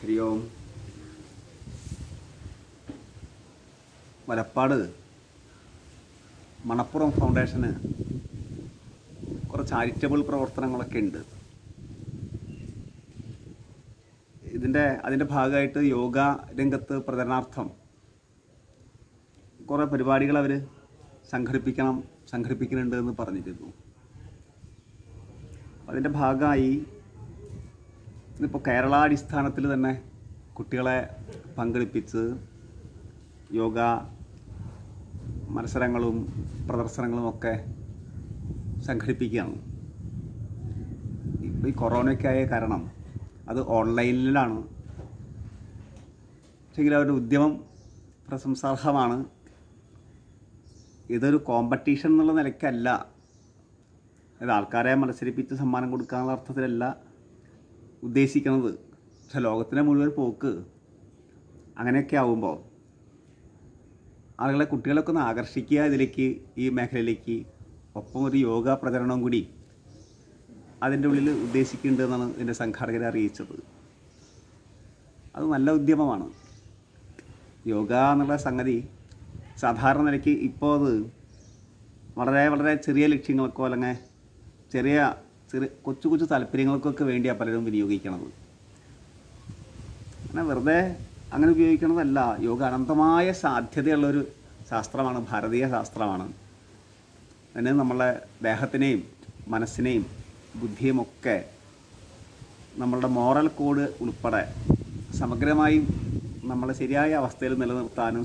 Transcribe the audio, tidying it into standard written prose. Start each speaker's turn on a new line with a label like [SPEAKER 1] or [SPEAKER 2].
[SPEAKER 1] ഹരി ഓം. വലപ്പാട് മണപ്പുറം ഫൗണ്ടേഷന് കുറേ ചാരിറ്റബിൾ പ്രവർത്തനങ്ങളൊക്കെ ഉണ്ട്. അതിൻ്റെ ഭാഗമായിട്ട് യോഗ രംഗത്ത് പ്രചരണാർത്ഥം കുറേ പരിപാടികൾ അവർ സംഘടിപ്പിക്കുന്നുണ്ട് എന്ന് പറഞ്ഞിരുന്നു. അതിൻ്റെ ഭാഗമായി ഇപ്പോൾ കേരളാടിസ്ഥാനത്തിൽ തന്നെ കുട്ടികളെ പങ്കെടുപ്പിച്ച് യോഗ മത്സരങ്ങളും പ്രദർശനങ്ങളുമൊക്കെ സംഘടിപ്പിക്കുകയാണ്. ഇപ്പോൾ ഈ കൊറോണയ്ക്കായ കാരണം അത് ഓൺലൈനിലാണ്. പക്ഷേങ്കിൽ അവരുടെ ഉദ്യമം പ്രശംസാർഹമാണ്. ഇതൊരു കോമ്പറ്റീഷൻ എന്നുള്ള നിലയ്ക്കല്ല, അതായത് ആൾക്കാരെ മത്സരിപ്പിച്ച് സമ്മാനം കൊടുക്കാനുള്ള അർത്ഥത്തിലല്ല ഉദ്ദേശിക്കുന്നത്. പക്ഷെ ലോകത്തിൻ്റെ മുഴുവൻ പോക്ക് അങ്ങനെയൊക്കെ ആവുമ്പോൾ ആളുകളെ കുട്ടികളൊക്കെ ഒന്ന് ആകർഷിക്കുക ഇതിലേക്ക്, ഈ മേഖലയിലേക്ക്. ഒപ്പം ഒരു യോഗ പ്രചരണവും കൂടി അതിൻ്റെ ഉള്ളിൽ ഉദ്ദേശിക്കുന്നുണ്ട് എന്നാണ് ഇതിൻ്റെ സംഘാടകരെ അറിയിച്ചത്. അത് നല്ല ഉദ്യമമാണ്. യോഗ എന്നുള്ള സംഗതി സാധാരണ നിലയ്ക്ക് ഇപ്പോൾ അത് വളരെ വളരെ ചെറിയ ലക്ഷ്യങ്ങൾക്കോ അല്ലെങ്കിൽ ചെറിയ കൊച്ചു കൊച്ചു താല്പര്യങ്ങൾക്കൊക്കെ വേണ്ടിയാണ് പലരും വിനിയോഗിക്കണത്. അങ്ങനെ വെറുതെ അങ്ങനെ ഉപയോഗിക്കണതല്ല. യോഗ അനന്തമായ സാധ്യതയുള്ളൊരു ശാസ്ത്രമാണ്, ഭാരതീയ ശാസ്ത്രമാണ്. അതിന് നമ്മളെ ദേഹത്തിനെയും മനസ്സിനെയും ബുദ്ധിയുമൊക്കെ നമ്മളുടെ മോറൽ കോഡ് ഉൾപ്പെടെ സമഗ്രമായും നമ്മളെ ശരിയായ അവസ്ഥയിൽ നിലനിർത്താനും